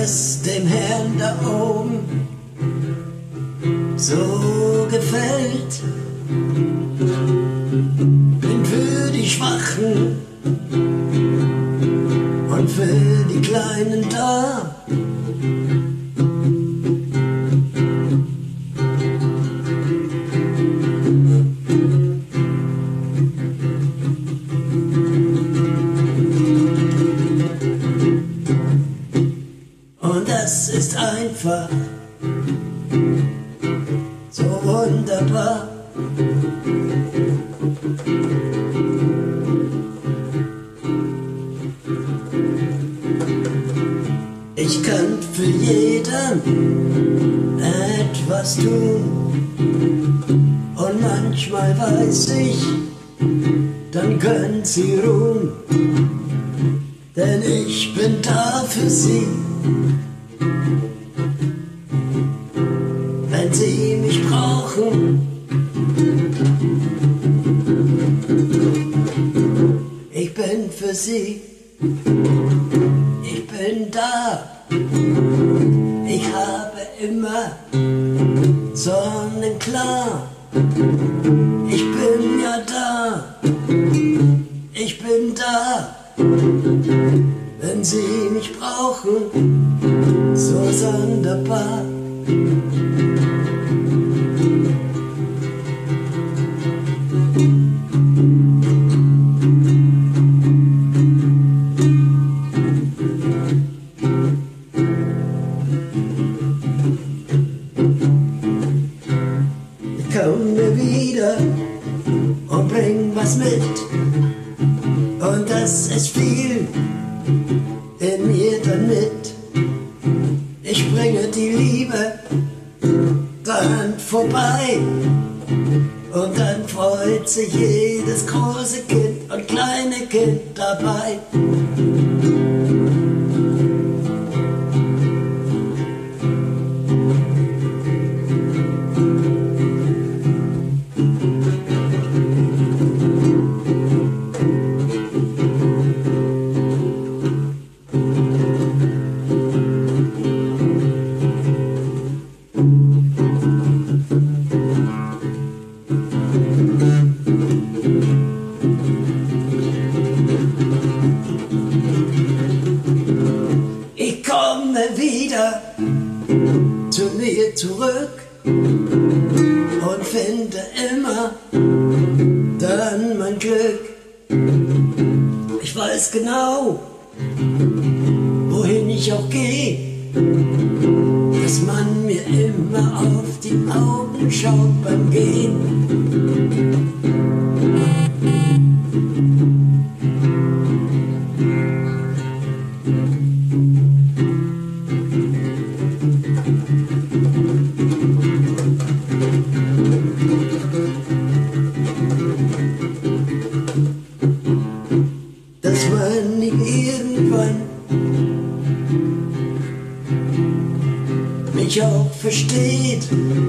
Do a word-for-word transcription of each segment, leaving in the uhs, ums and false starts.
es dem Herrn da oben so gefällt. Bin für die Schwachen und für die Kleinen da. Und das ist einfach so wunderbar. Ich kann für jeden etwas tun und manchmal weiß ich, dann können sie ruhen, denn ich bin da für sie. Wenn sie mich brauchen, ich bin für sie, ich bin da, ich habe immer sonnenklar, ich bin ja da, ich bin da, wenn sie mich brauchen, so sonderbar. Komme wieder und bring was mit, und das ist viel in mir dann mit. Ich bringe die Liebe dann vorbei, und dann freut sich jedes große Kind und kleine Kind dabei. Ich komme wieder zu mir zurück und finde immer dann mein Glück. Ich weiß genau, wohin ich auch gehe, dass man mir immer auf die Augen schaut beim Gehen. Dass man irgendwann mich auch versteht,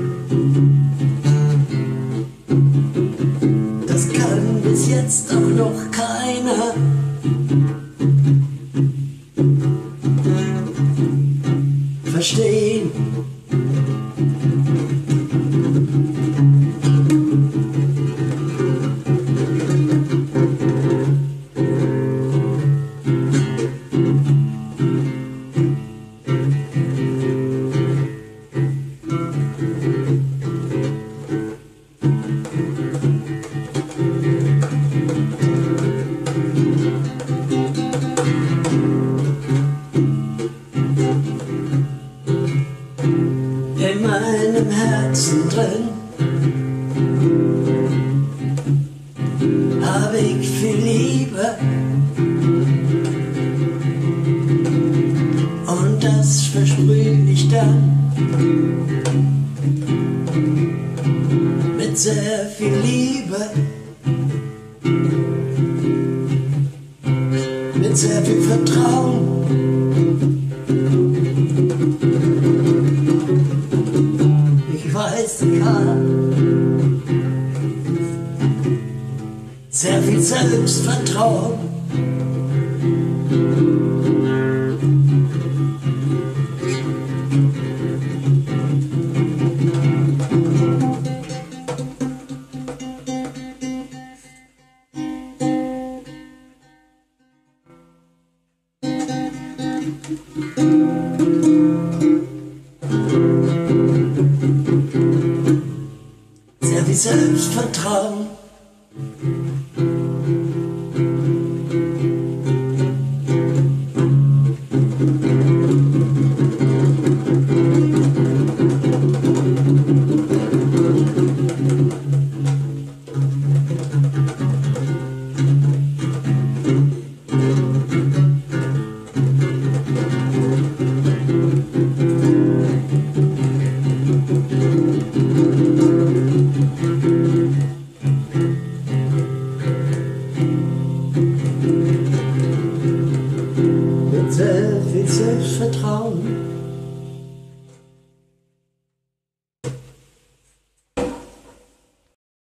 das kann bis jetzt auch noch keiner. Verstehen. In meinem Herzen drin habe ich viel Liebe, und das versprühe ich dann mit sehr viel Liebe, mit sehr viel Vertrauen. Ich weiß, ich habe sehr viel Selbstvertrauen. Sehr viel Selbstvertrauen. Mit sehr viel Selbstvertrauen.